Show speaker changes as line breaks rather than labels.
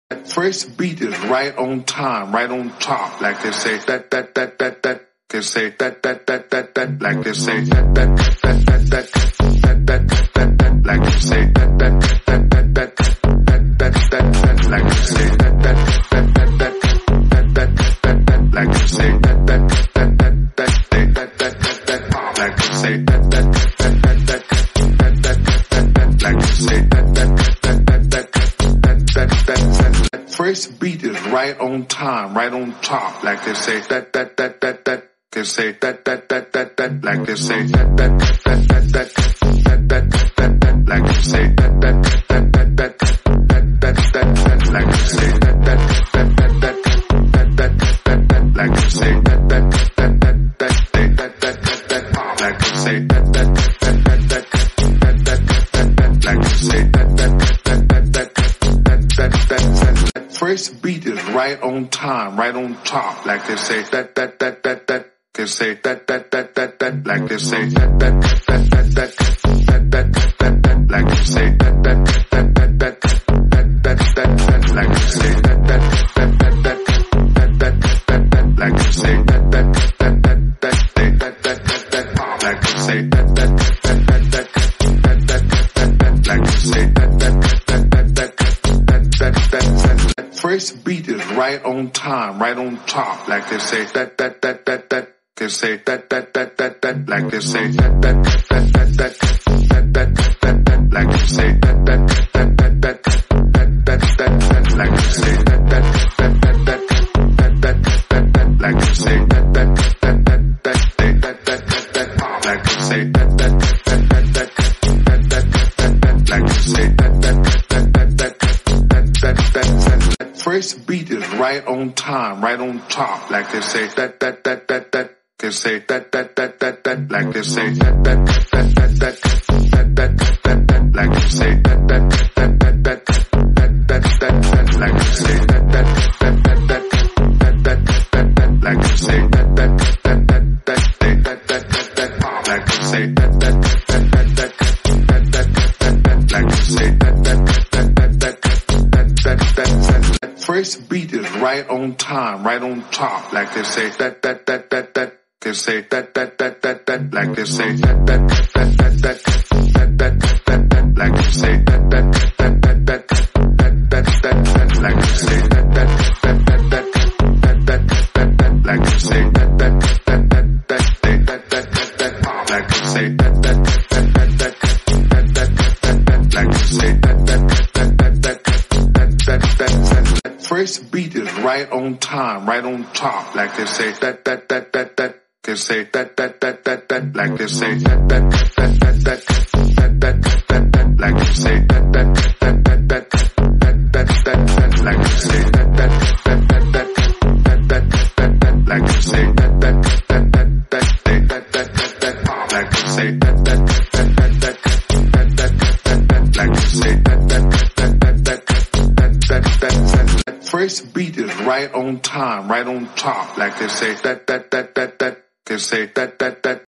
That first beat is right on time, right on top. Like they say that. They say that. Like they say that. Like they say that. Like they say that. Like they say that. Like they say that. Like they say that first beat is right on time, right on top. Like they say that. They say that. Like they say that. Like they say that. Like they say that. Like they say that. Like they say that. Like they say that first beat is right on time, right on top. Like they say that. They say that. Like they say that. Like they say that. Like they say that. Like they say that. Like they say that. Like they say that first beat is right on time, right on top. Like they say that. They say that. Like they say that. Like they say that. Like they say that. Like they say that. Like they say that. Like they say that first beat is right on time, right on top. Like they say that. They say that. Like they say that. Like they say that. Like they say that. Like they say that. Like they say that. Like they say that first beat is right on time, right on top. Like they say that. They say that. Like they say that. Like they say that. Like they say that. Like they say that. Like they say that. Like they say that first beat is right on time, right on top. Like they say that. They say that. Like they say that. Like they say that. Like they say that. Like they say that. Like they say that. Like they say that first beat is right on time, right on top. Like they say that. They say that.